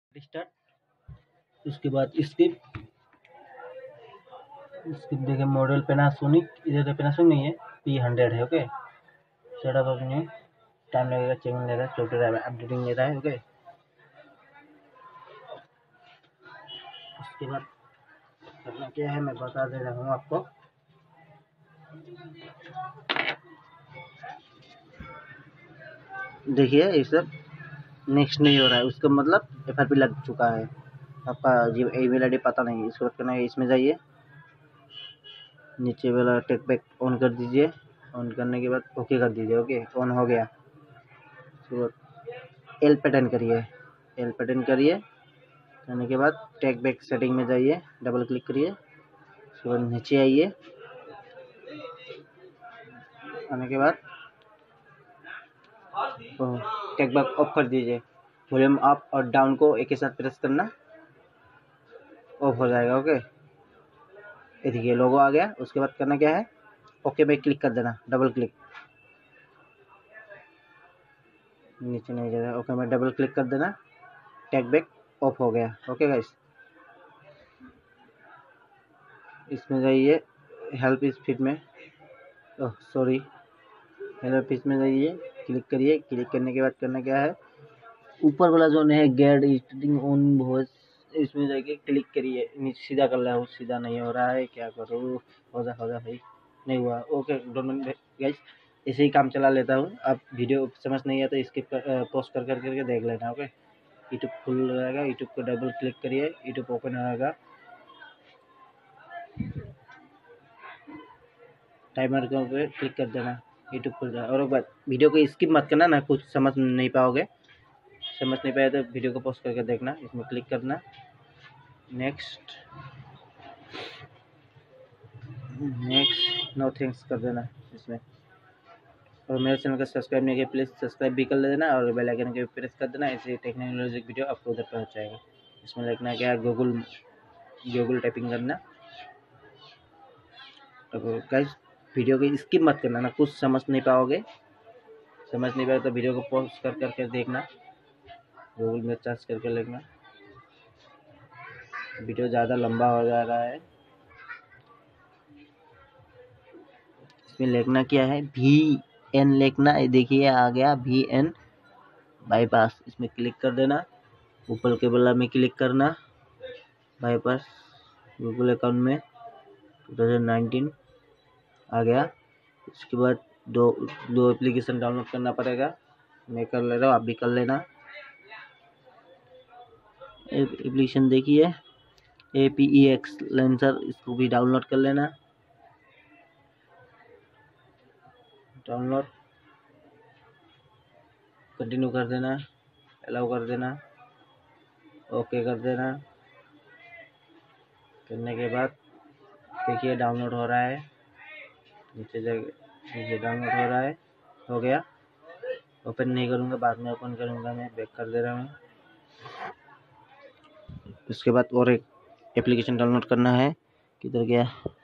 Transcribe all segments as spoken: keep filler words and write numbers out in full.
Start. उसके बाद skip skip देखिए मॉडल पैनासोनिक, इधर तो पैनासोनिक नहीं है, पी हंड्रेड है। ओके सेटअप अपने टाइम लगेगा, चेकिंग ले रहा है, सॉफ्टवेयर अपडेटिंग ले रहा है। ओके उसके बाद करना क्या है मैं बता दे रहा हूँ आपको। देखिए ये सब नेक्स्ट नहीं हो रहा है, उसका मतलब एफ आर पी लग चुका है। आपका जी ईमेल आई डी पता नहीं, इसको करना है, इसमें जाइए, नीचे वाला टेक बैक ऑन कर दीजिए, ऑन करने के बाद ओके कर दीजिए। ओके ऑन हो गया। तो एल पैटर्न करिए, एल पैटर्न करिए, करने के बाद टेक बैक सेटिंग में जाइए, डबल क्लिक करिए, उसके बाद नीचे आइए, आने के बाद टेक बैक ऑफ कर दीजिए। वॉल्यूम अप और डाउन को एक ही साथ प्रेस करना, ऑफ हो जाएगा। ओके ये देखिए लोगो आ गया। उसके बाद करना क्या है, ओके पे क्लिक कर देना, डबल क्लिक, नीचे नहीं जा रहा, ओके में डबल क्लिक कर देना, टैग बैक ऑफ हो गया। ओके गाइस इसमें जाइए, हेल्प इस फिट में, ओह सॉरी, हेल्प इसमें जाइए, क्लिक करिए, क्लिक करने के बाद करना क्या है, ऊपर वाला जो है गेट स्टार्टिंग ऑन वॉइस, इसमें जाके क्लिक करिए, नीचे सीधा कर रहा हूँ, सीधा नहीं हो रहा है, क्या करूँ, हो जा हो जा भाई, नहीं हुआ। ओके डोंट गाइस ऐसे ही काम चला लेता हूँ, आप वीडियो समझ नहीं आता स्किप कर पॉज कर कर करके देख लेना। ओके यूट्यूब खुल जाएगा, यूट्यूब को डबल क्लिक करिए, यूट्यूब ओपन आएगा, टाइमर के ऊपर क्लिक कर देना, यूट्यूब खुल जाएगा। और एक बात, वीडियो को स्किप मत करना ना, कुछ समझ नहीं पाओगे, समझ नहीं पाया तो वीडियो को पॉज करके देखना, इसमें क्लिक करना, नेक्स्ट नेक्स्ट नो थैंक्स कर देना इसमें। और मेरे चैनल का सब्सक्राइब नहीं किया प्लीज़ सब्सक्राइब भी कर देना, और बेल आइकन के प्रेस कर देना, ऐसे टेक्नोलॉजी वीडियो आपको उधर पहुंच जाएगा। इसमें लिखना क्या है, गूगल गूगल टाइपिंग करना। तो गाइस वीडियो को स्किप मत करना ना, कुछ समझ नहीं पाओगे, समझ नहीं पाए तो वीडियो को पॉज कर करके देखना, गूगल में सर्च करके लिखना। वीडियो ज़्यादा लंबा हो जा रहा है, इसमें लिखना क्या है, भी एन लिखना, देखिए आ गया भी एन बाईपास, इसमें क्लिक कर देना, ऊपर के बल्ला में क्लिक करना, बाईपास गूगल अकाउंट में दो हज़ार उन्नीस आ गया। इसके बाद दो दो एप्लीकेशन डाउनलोड करना पड़ेगा, मैं कर ले रहा हूँ, आप भी कर लेना। एप्लीकेशन देखिए A P E X launcher, इसको भी डाउनलोड कर लेना, डाउनलोड कंटिन्यू कर देना, अलाउ कर देना, ओके कर देना। करने के बाद देखिए डाउनलोड हो रहा है, नीचे जगह नीचे डाउनलोड हो रहा है, हो गया। ओपन नहीं करूँगा, बाद में ओपन करूँगा, मैं बैक कर दे रहा हूँ। उसके बाद और एक एप्लीकेशन डाउनलोड करना है, किधर गया,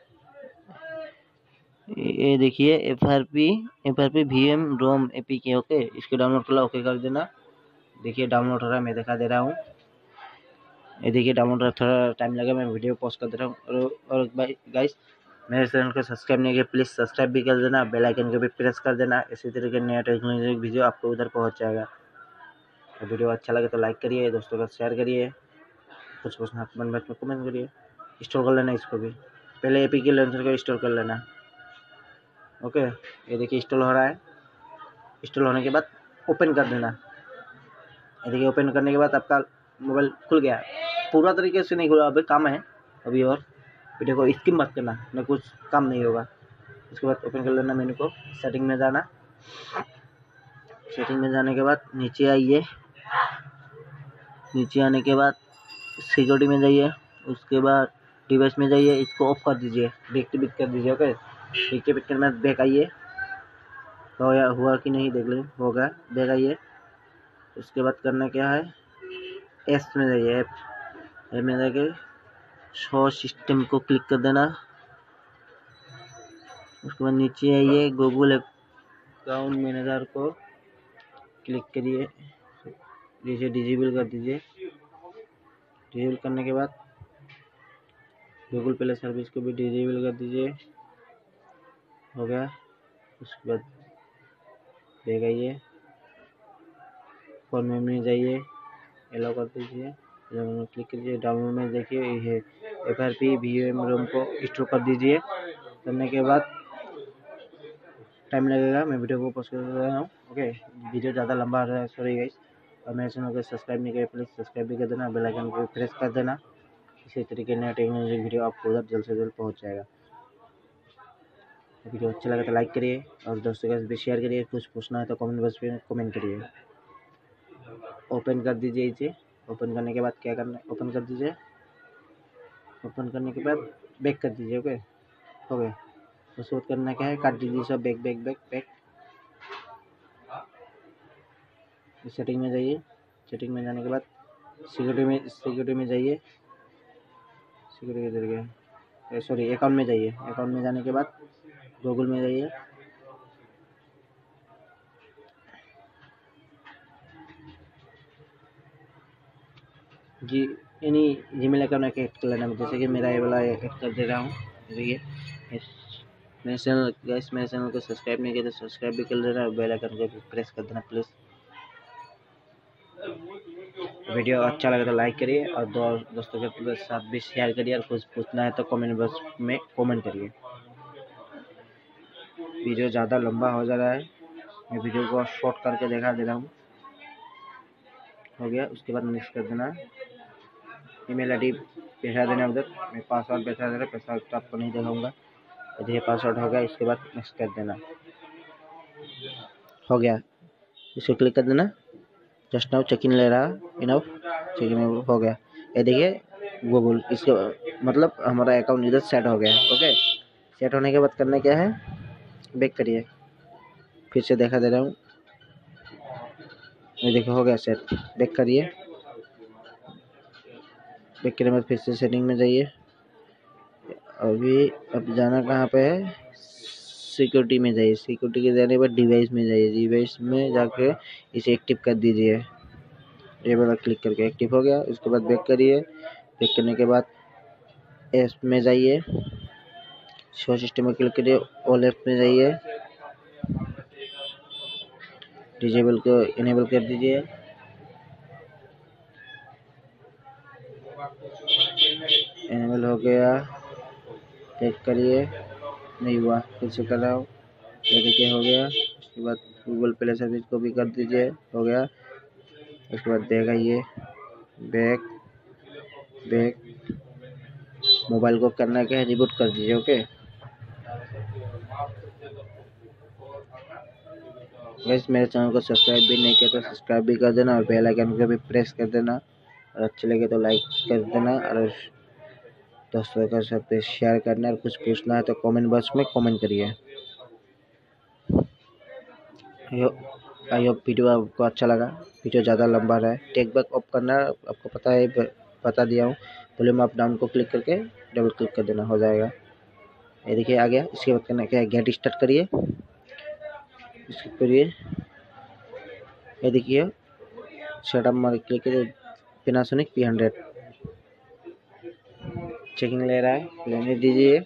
ये देखिए F R P F R P V M ROM A P K. Okay इसको डाउनलोड कर लो, ओके कर देना। देखिए डाउनलोड हो रहा है, मैं दिखा दे रहा हूँ, ये देखिए डाउनलोड हो रहा है, थोड़ा टाइम लगा, मैं वीडियो पॉज कर दे रहा हूँ। और, और गाइस मेरे चैनल को सब्सक्राइब नहीं किया प्लीज़ सब्सक्राइब भी कर देना, बेल आइकन को भी प्रेस कर देना, इसी तरह के नया टेक्नोलॉजी वीडियो आपको उधर पहुँच जाएगा। तो वीडियो अच्छा लगे तो लाइक करिए, दोस्तों का शेयर करिए, कुछ कुछ कमेंट बॉक्स में कमेंट करिए, इंस्टॉल कर लेना इसको भी, पहले ए पी के लॉन्चर को इंस्टॉल कर लेना। ओके ये देखिए इंस्टॉल हो रहा है, इंस्टॉल होने के बाद ओपन कर देना, ये देखिए ओपन करने के बाद आपका मोबाइल खुल गया, पूरा तरीके से नहीं खुला, अभी काम है अभी, और वीडियो को स्किप मत करना, न कुछ काम नहीं होगा। उसके बाद ओपन कर लेना मेनू को, सेटिंग में जाना, सेटिंग में जाने के बाद नीचे आइए, नीचे आने के बाद सिक्योरिटी में जाइए, उसके बाद डिवाइस में जाइए, इसको ऑफ कर दीजिए, डिएक्टिवेट कर दीजिए। ओके डिएक्टिवेट करने में बैक आइए, तो या हुआ कि नहीं देख लें, होगा, बैक आइए। उसके बाद करना क्या है, एस में जाइए, ऐप में जाके शो सिस्टम को क्लिक कर देना। उसके बाद नीचे आइए, गूगल अकाउंट मैनेजर को क्लिक करिए, नीचे डिसेबल कर दीजिए, डिसेबल करने के बाद गूगल प्ले सर्विस को भी डिसेबल कर दीजिए। हो गया। उसके बाद देगा ये फोन में जाइए, एलो कर दीजिए, क्लिक कीजिए। डाउनलोड में देखिए ये F R P V M ROM को इंस्टॉल कर दीजिए। करने के बाद टाइम लगेगा, मैं वीडियो को पोस्ट कर रहा हूँ। ओके, वीडियो ज़्यादा लंबा आ रहा है, सॉरी गाइस। और मेरे चैनल को सब्सक्राइब नहीं किया प्लीज़ सब्सक्राइब भी कर देना, बेल आइकन को प्रेस कर देना। इसी तरीके नया टेक्नोलॉजी वीडियो आपको उधर जल्द से जल्द पहुँच जाएगा। वीडियो अच्छा लगा तो लाइक करिए और दोस्तों के साथ भी शेयर करिए। कुछ पूछना है तो कमेंट बॉक्स में कमेंट करिए। ओपन कर दीजिए इसे। ओपन करने के बाद क्या करना है, ओपन कर दीजिए। ओपन करने के बाद बैक कर दीजिए। ओके हो गया। उसके बाद करना क्या है, काट दीजिए सब, back back back back. Setting में जाइए। सेटिंग में जाने के बाद सिक्योरिटी में सिक्योरिटी में जाइए। सिक्योरिटी किधर गया, सॉरी अकाउंट में जाइए। अकाउंट में जाने के बाद गूगल में जाइए। जी यानी जीमेल अकाउंट ऐड कर लेना, जैसे कि मेरा ये वाला ऐड कर दे रहा हूँ। देखिए मेरे चैनल गाइस, मेरे चैनल को सब्सक्राइब नहीं किया तो सब्सक्राइब भी कर लेना और बेल आइकन को भी प्रेस कर देना प्लीज़। वीडियो अच्छा लगे तो लाइक करिए और दो दोस्तों के साथ भी शेयर करिए। और कुछ पूछना है तो कमेंट बॉक्स में कमेंट करिए। वीडियो ज़्यादा लंबा हो जा रहा है, मैं वीडियो को शॉर्ट करके दिखा दे रहा हूँ। हो गया। उसके बाद नेक्स्ट कर देना, ईमेल आई डी बैठा देना उधर। मैं पासवर्ड बैठा दे रहा, पासवर्ड तो आपको नहीं दिखाऊंगा। ये पासवर्ड हो गया। इसके बाद नेक्स्ट कर देना। हो गया। इसे क्लिक कर देना। जस्ट नाउ चेक इन ले रहा, इनफ चेक इन हो गया। ये देखिए गूगल, इसके मतलब हमारा अकाउंट इधर सेट हो गया। ओके, सेट होने के बाद करना क्या है, बैक करिए। फिर से देखा दे रहा हूँ, ये देखो हो गया सेट। बैक करिए। बैक करने के बाद फिर से सेटिंग में जाइए। अभी अब जाना कहाँ पे है, सिक्योरिटी में जाइए। सिक्योरिटी के जाने के बाद डिवाइस में जाइए। डिवाइस में जाके इसे एक्टिव कर दीजिए। ये वाला क्लिक करके एक्टिव हो गया। उसके बाद बैक करिए। बैक करने के बाद ऐप में जाइए, शो सिस्टम में क्लिक करिए, ऑल ऐप में जाइए, डिजेबल को इनेबल कर दीजिए। इनेबल हो गया। चेक करिए, नहीं हुआ, फिर से कर रहा हूँ। ये देखिए हो गया। उसके बाद गूगल प्ले सर्विस को भी कर दीजिए। हो गया। उसके बाद देगा ये बैक बैक। मोबाइल को करना क्या है, रिबूट कर दीजिए। ओके गाइस, मेरे चैनल को सब्सक्राइब भी नहीं किया तो सब्सक्राइब भी कर देना और बेल आइकन को भी प्रेस कर देना। और अच्छे लगे तो लाइक कर देना और दोस्तों के साथ शेयर करना। और कुछ पूछना है तो कमेंट बॉक्स में कमेंट करिए। आई होप वीडियो आपको अच्छा लगा। वीडियो ज़्यादा लंबा रहा है। टेक बैक ऑफ करना आपको पता है, बता दिया हूँ। वॉल्यूम अप डाउन को क्लिक करके डबल क्लिक कर देना, हो जाएगा। ये देखिए आ गया। इसके बाद करना क्या है, गेट स्टार्ट करिए। इसको करिए, ये देखिए सेटअप मार क्लिक करिए। पैनासोनिक पी हंड्रेड चेकिंग ले रहा है, लेने दीजिए।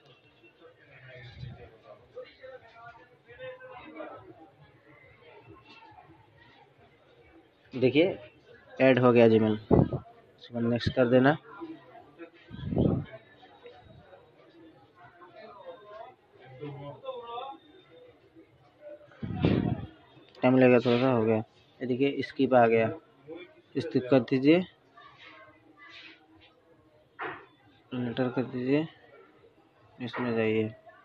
देखिए ऐड हो गया जीमेल। इसके बाद नेक्स्ट कर देना। टाइम लगेगा थोड़ा सा। हो गया। ये देखिए स्किप आ गया, स्किप कर दीजिए, एंटर कर दीजिए, इसमें जाइए।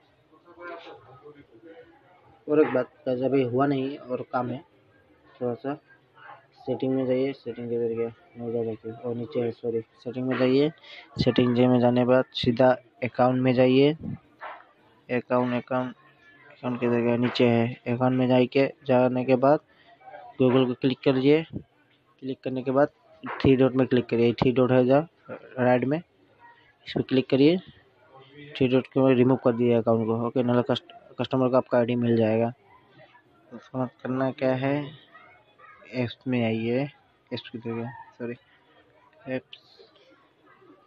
और एक बात, अभी हुआ नहीं और काम है थोड़ा सा। सेटिंग में जाइए, सेटिंग के जरिए नहीं जा सकते और नीचे है, सॉरी सेटिंग में जाइए। सेटिंग में जाने के बाद सीधा अकाउंट में जाइए। अकाउंट अकाउंट अकाउंट के जगह नीचे है। अकाउंट में जाके जाने के बाद गूगल को क्लिक करिए। क्लिक करने के बाद थ्री डॉट में क्लिक करिए। थ्री डॉट है जा राइट में, इस पर क्लिक करिए। थ्री डॉट को रिमूव कर दिए अकाउंट को। ओके, नाला कस्ट, कस्टमर को आपका आईडी मिल जाएगा। उसके बाद करना क्या है, ऐप्स में आइए। ऐप्स की जगह सॉरी ऐप्स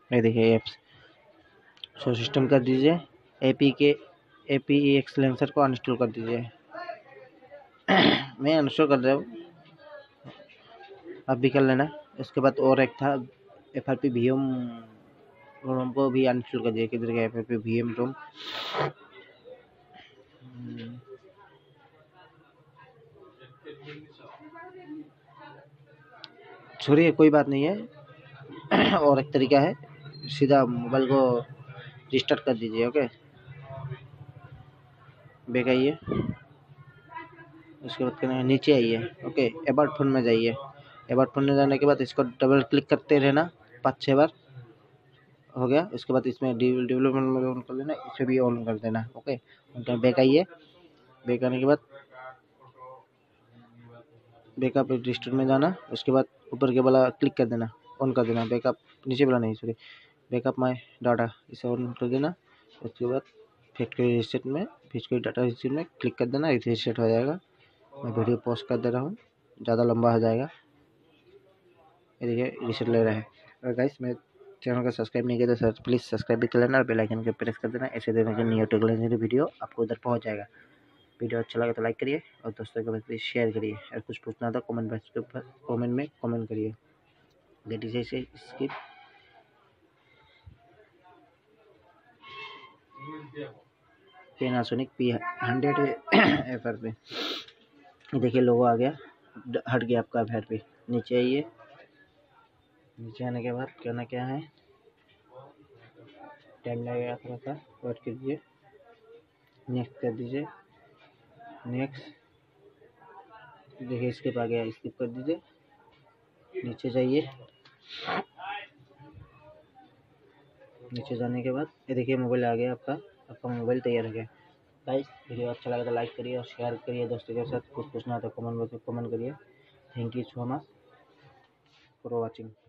ये देखिए एप्स शो सिस्टम कर दीजिए। एपी के एपी एक्सलेंसर को अनइंस्टॉल कर दीजिए। मैं अनइंस्टॉल कर रहा हूँ, आप भी कर लेना। उसके बाद और एक था F R P V M ROM को भी अनइंस्टॉल कर दिया। किधर गया F R P V M ROM? छोड़िए, कोई बात नहीं है। और एक तरीका है, सीधा मोबाइल को रिस्टार्ट कर दीजिए। ओके, बैक आइए, उसके बाद करना नीचे आइए। ओके, अबाउट फोन में जाइए। अबाउट फोन में जाने के बाद इसको डबल क्लिक करते रहना पाँच छः बार। हो गया। उसके बाद इसमें डेवलपमेंट में ऑन कर लेना, इसे भी ऑन कर देना। ओके, उनका बैक आइए। बैक आने के बाद बैकअप रजिस्टर में जाना। उसके बाद ऊपर के वाला क्लिक कर देना, ऑन कर देना। बैकअप नीचे वाला नहीं, सॉरी, बैकअप माय डाटा, इसे ऑन कर देना। उसके बाद फैक्ट्री रीसेट में फैक्ट्री डाटा रीसेट में क्लिक कर देना, रीसेट हो जाएगा। मैं वीडियो पॉज कर दे रहा हूँ, ज़्यादा लंबा हो जाएगा। ये देखिए रीसेट ले रहा है। और गाइस, मैं चैनल को सब्सक्राइब नहीं किया तो सर प्लीज़ सब्सक्राइब भी कर लेना और बेल आइकन को प्रेस कर देना। ऐसे देने के न्यू टेक्नोलॉजी वीडियो आपको उधर पहुँच जाएगा। वीडियो अच्छा लगा तो लाइक करिए और दोस्तों के पास शेयर करिए। और कुछ पूछना था कमेंट बॉक्स के ऊपर कमेंट में कमेंट करिए। दैट इज ऐसे skip Panasonic P hundred F R पे। देखिए लोगो आ गया, हट गया आपका एफ आर पे। नीचे आइए। नीचे आने के बाद करना क्या है, टाइम लगेगा थोड़ा सा, वेट कीजिए। नेक्स्ट कर दीजिए, नेक्स्ट। देखिए स्किप आ गया, स्किप कर दीजिए। नीचे जाइए। नीचे जाने के बाद ये देखिए मोबाइल आ गया आपका। आपका मोबाइल तैयार हो गया। गाइस, वीडियो अच्छा लगा तो लाइक करिए और शेयर करिए दोस्तों के साथ। कुछ पूछना तो कमेंट बॉक्स में कमेंट करिए। Thank you so much for watching.